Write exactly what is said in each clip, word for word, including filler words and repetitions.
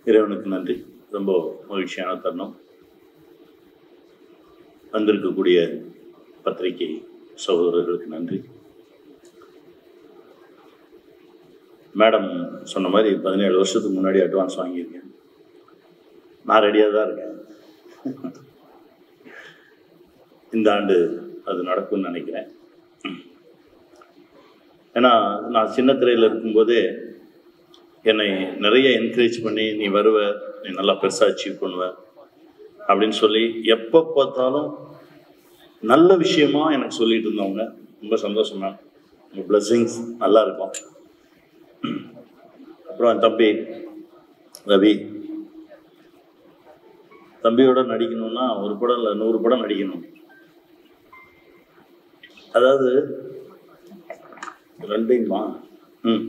இறைவனுக்கு நன்றி. ரொம்ப மகிழ்ச்சியான தருணம். வந்திருக்கக்கூடிய பத்திரிகை சகோதரர்களுக்கு நன்றி. மேடம் சொன்ன மாதிரி பதினேழு வருஷத்துக்கு முன்னாடி அட்வான்ஸ் வாங்கியிருக்கேன். நான் ரெடியாக தான் இருக்கேன். இந்த ஆண்டு அது நடக்கும்னு நினைக்கிறேன். ஏன்னா நான் சின்ன திரையில் இருக்கும்போதே என்னை நிறைய என்கரேஜ் பண்ணி, நீ வருவ, நீ நல்லா பெருசாக அச்சீவ் பண்ணுவ அப்படின்னு சொல்லி எப்போ பார்த்தாலும் நல்ல விஷயமா எனக்கு சொல்லிட்டு இருந்தவங்க. ரொம்ப சந்தோஷம் மேம். உங்கள் பிளஸ்ஸிங்ஸ் நல்லா இருக்கும். அப்புறம் என் தம்பி ரவி, தம்பியோட நடிக்கணும்னா ஒரு படம் இல்லை நூறு படம் நடிக்கணும். அதாவது ரெண்டையுமா ம்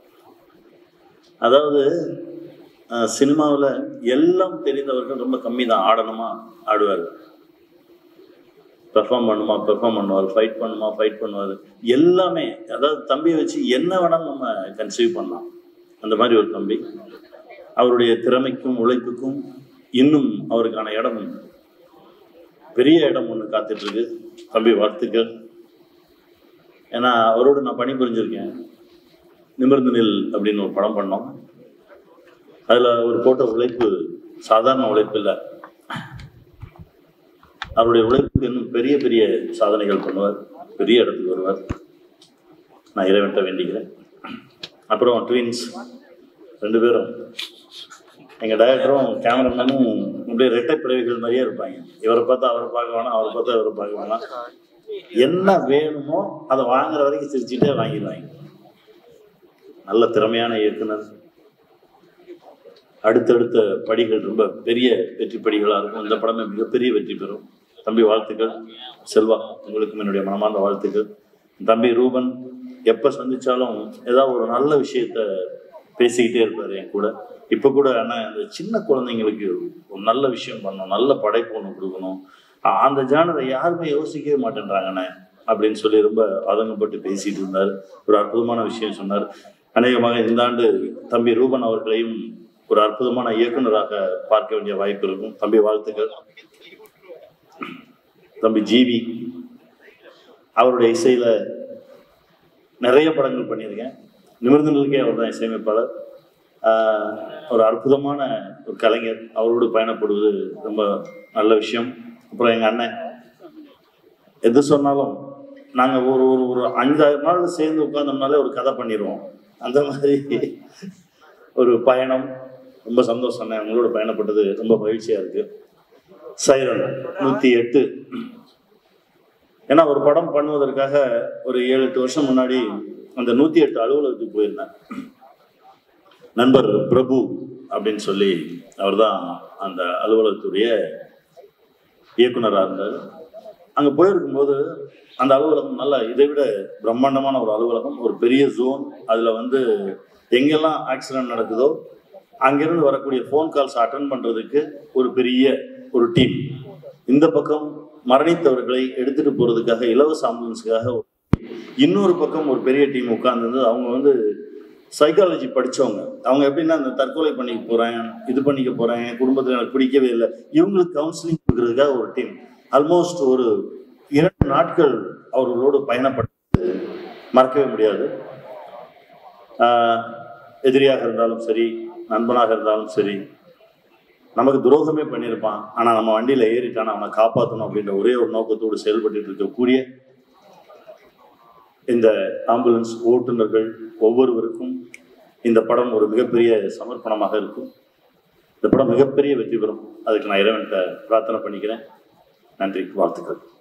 அதாவது சினிமாவில் எல்லாம் தெரிந்தவர்கள் ரொம்ப கம்மி தான். ஆடணுமா ஆடுவார், பெர்ஃபார்ம் பண்ணுமா பெர்ஃபார்ம் பண்ணுவார், ஃபைட் பண்ணுமா ஃபைட் பண்ணுவார், எல்லாமே. அதாவது தம்பியை வச்சு என்ன வேணாலும் நம்ம கன்சீவ் பண்ணலாம். அந்த மாதிரி ஒரு தம்பி. அவருடைய திறமைக்கும் உழைப்புக்கும் இன்னும் அவருக்கான இடம், பெரிய இடம் ஒன்று காத்துட்ருக்கு. தம்பி வாழ்த்துக்கள். ஏன்னா அவரோடு நான் பணிபுரிஞ்சிருக்கேன். நிமிர்ந்து நில் அப்படின்னு ஒரு படம் பண்ணோம். அதில் ஒரு போட்ட உழைப்பு சாதாரண உழைப்பு இல்லை. அவருடைய உழைப்புக்கு இன்னும் பெரிய பெரிய சாதனைகள் பண்ணுவார், பெரிய இடத்துக்கு வருவார். நான் இறைவன்ட்ட வேண்டிக்கிறேன். அப்புறம் ட்வின்ஸ் ரெண்டு பேரும், எங்கள் டைரக்டரும் கேமராமேனும் அப்படியே ரெட்டை பிறவிகள் மாதிரியே இருப்பாங்க. இவரை பார்த்தா அவரை பார்க்க வேணாம், அவரை பார்த்தா இவரை பார்க்க வேணாம். என்ன வேணுமோ அதை வாங்குற வரைக்கும் சிரிச்சுட்டே வாங்கிடுவாங்க. நல்ல திறமையான இயக்குனர். அடுத்தடுத்த படிகள் ரொம்ப பெரிய வெற்றி படிகளாக இருக்கும். இந்த படமே மிகப்பெரிய வெற்றி பெறும். தம்பி வாழ்த்துக்கள். செல்வா, உங்களுக்கும் என்னுடைய மனமார்ந்த வாழ்த்துக்கள். தம்பி ரூபன் எப்போ சந்திச்சாலும் ஏதாவது ஒரு நல்ல விஷயத்த பேசிக்கிட்டே இருப்பார் என் கூட. இப்போ கூட அண்ணா, அந்த சின்ன குழந்தைங்களுக்கு ஒரு நல்ல விஷயம் பண்ணணும், நல்ல படைப்பு ஒன்று கொடுக்கணும், அந்த ஜானரை யாருமே யோசிக்கவே மாட்டேன்றாங்கண்ணே அப்படின்னு சொல்லி ரொம்ப அதங்கப்பட்டு பேசிட்டு இருந்தார். ஒரு அற்புதமான விஷயம் சொன்னார். அநேகமாக இந்த ஆண்டு தம்பி ரூபன் அவர்களையும் ஒரு அற்புதமான இயக்குநராக பார்க்க வேண்டிய வாய்ப்பு இருக்கும். தம்பி வாழ்த்துக்கள். தம்பி ஜிவி, அவருடைய இசையில நிறைய படங்கள் பண்ணியிருக்கேன். நிமிர்ந்து நிற்கே அவர் தான் இசையமைப்பாளர். ஒரு அற்புதமான ஒரு கலைஞர். அவரோடு பயணப்படுவது ரொம்ப நல்ல விஷயம். அப்புறம் எங்கள் அண்ணன், எது சொன்னாலும் நாங்கள் ஒரு ஒரு ஒரு அஞ்சாயிரம் நாள் சேர்ந்து உட்கார்ந்தோம்னாலே ஒரு கதை பண்ணிடுவோம். அந்த மாதிரி ஒரு பயணம். ரொம்ப சந்தோஷம் அண்ணன், உங்களோட பயணப்பட்டது ரொம்ப மகிழ்ச்சியாக இருக்குது. சைரன் நூற்றி எட்டு, ஏன்னா ஒரு படம் பண்ணுவதற்காக ஒரு ஏழு எட்டு வருஷம் முன்னாடி அந்த நூற்றி எட்டு அலுவலகத்துக்கு போயிருந்தேன். நண்பர் பிரபு அப்படின்னு சொல்லி அவர் தான் அந்த அலுவலகத்துடைய இயக்குனராக இருந்தார். அங்கே போயிருக்கும்போது அந்த அலுவலகம் நல்ல, இதை விட பிரம்மாண்டமான ஒரு அலுவலகம், ஒரு பெரிய ஜோன். அதில் வந்து எங்கெல்லாம் ஆக்சிடென்ட் நடக்குதோ அங்கேருந்து வரக்கூடிய ஃபோன் கால்ஸ் அட்டன் பண்ணுறதுக்கு ஒரு பெரிய ஒரு டீம். இந்த பக்கம் மரணித்தவர்களை எடுத்துகிட்டு போகிறதுக்காக இலவச ஆம்புலன்ஸுக்காக இன்னொரு பக்கம் ஒரு பெரிய டீம் உட்கார்ந்து, அவங்க வந்து சைக்காலஜி படித்தவங்க. அவங்க எப்படின்னா, இந்த தற்கொலை பண்ணிக்க போகிறேன், இது பண்ணிக்க போகிறேன், குடும்பத்தில் எனக்கு பிடிக்கவே இல்லை, இவங்களுக்கு கவுன்சிலிங் கொடுக்குறதுக்காக ஒரு டீம். ஆல்மோஸ்ட் ஒரு இரண்டு நாட்கள் அவர்களோடு பயணப்பட்டது மறக்கவே முடியாது. எதிரியாக இருந்தாலும் சரி, நண்பனாக இருந்தாலும் சரி, நமக்கு துரோகமே பண்ணியிருப்பான், ஆனால் நம்ம வண்டியில் ஏறிட்டான அவனை காப்பாற்றணும் அப்படின்ற ஒரே ஒரு நோக்கத்தோடு செயல்பட்டு இருக்கக்கூடிய இந்த ஆம்புலன்ஸ் ஓட்டுநர்கள் ஒவ்வொருவருக்கும் இந்த படம் ஒரு மிகப்பெரிய சமர்ப்பணமாக இருக்கும். இந்த படம் மிகப்பெரிய வெற்றி பெறும். அதுக்கு நான் இறைவன்கிட்ட பிரார்த்தனை பண்ணிக்கிறேன். நன்றி, வாழ்த்துக்கள்.